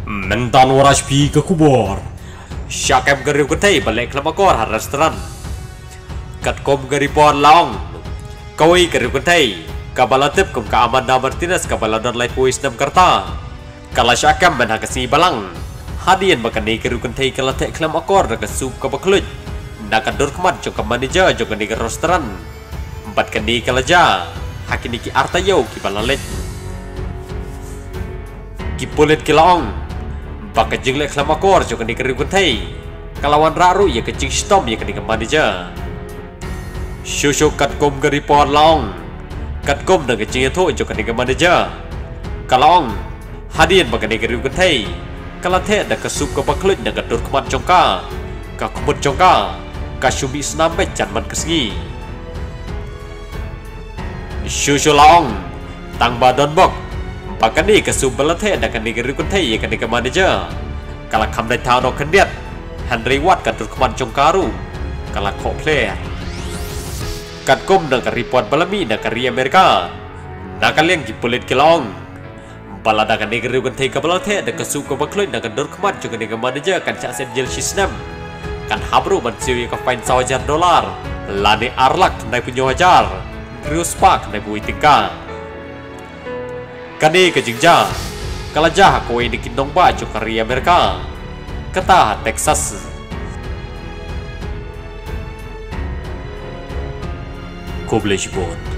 Mentan waras pi ke kubur. Syakam gariu ketai balik lamakor har restoran. Kat kom garipon laong. Kawai gariu ketai. Kabalatip kum ka Amanda Martinez kabaladon lai puis nam karta. Kala syakam ben hakasi balang. Hadian bakani gariu ketai kalatek lamakor na kasup kabakluj. Nakadur kemat jok manager jok ni ke restoran. Empat kani kalaja. Hakini ki artayo ki balalet. Ki pulit ki laong. Baka jinglek lamakor jok ni gariu ketai. Kalawan raru ya kecing stom ya kani ke manager. Shushu kat kom garipon laong. Kat kom na kecing itu jok ni ke manager. Kalong hadian bakani gariu ketai. Kalate da kasup kabakluj na kadur kemat jongka. Ka kumut jongka. Kasumi senampe janman kesegi. Shushu laong tang badon bok bakani kasum balate da kani gariu ketai kani ke manager. Kala kam dai tao no kendiat Henry Watt kadur keman jongkaru kala kok player. Kat kom da report balami da kari Amerika. Da kaliang gipulit kilong. Balada kani gariu ketai ka balate da kasum ka bakloi da kadur keman jong kani ke manager kan cha sen jel sisnam. Kan habru mansui ka fine $1,000 lani arlak nai punyo hajar Rius Park nai bui tingka kani ke jingja kala jah ko ini kinong ba jo kari Amerika kata Texas Koblej Bond